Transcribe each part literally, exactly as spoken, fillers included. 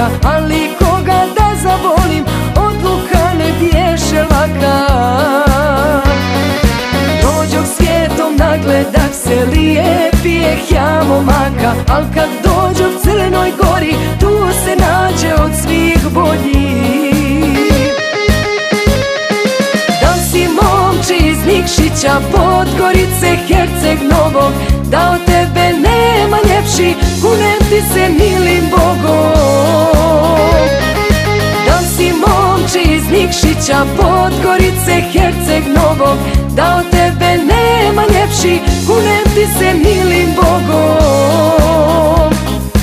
maka, ali koga da zavolim, odluka ne bješe laka. Dođoh svijetom nagledah se lijepijeh ja momaka, al kad dođoh Crnoj Gori, tu se nađe od svih boljih. Da si momče iz Nikšića, Podgorice, Herceg Novog, da od tebe nema ljepši, kunem ti se milim Bogom. Da si momče iz Nikšića, Podgorice, Herceg Novog, da od tebe nema ljepši, kunem ti se milim Bogom.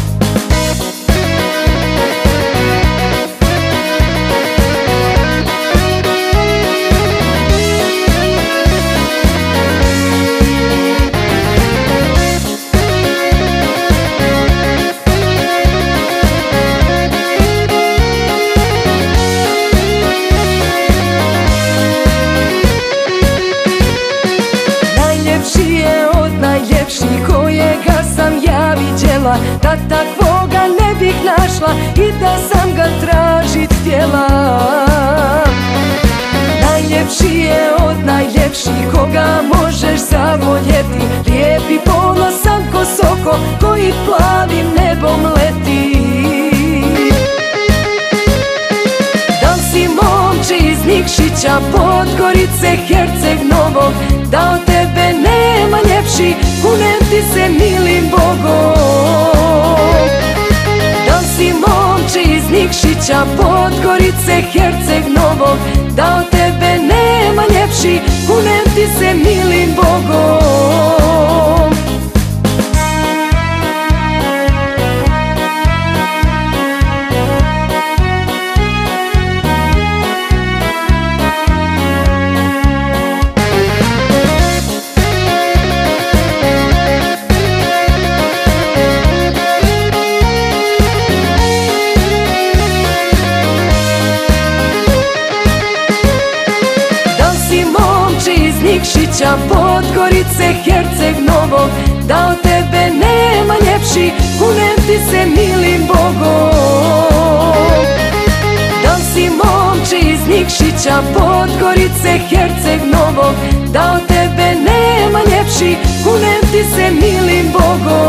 Najljepši je od najljepših kojega sam ja viđela, da takvoga ne bih našla i da sam ga tražit htjela. Najljepši je od najljepših koga možeš zavoljeti, lijepi ponosan ko soko koji plavim nebom leti. Da si momče iz Nikšića, Podgorice, Herceg Novog, da od tebe nema ljepši, kunem ti se milim Bogom. Da si momče iz Nikšića, Podgorice, Herceg Novog, da od tebe nema ljepši, kunem ti se milim Bogom. Nikšića, Podgorice, Herceg Novog, da od tebe nema ljepši, kunem ti se milim Bogom. Da si momče iz Nikšića, Podgorice, Herceg Novog, da od tebe nema ljepši, kunem ti se milim Bogom.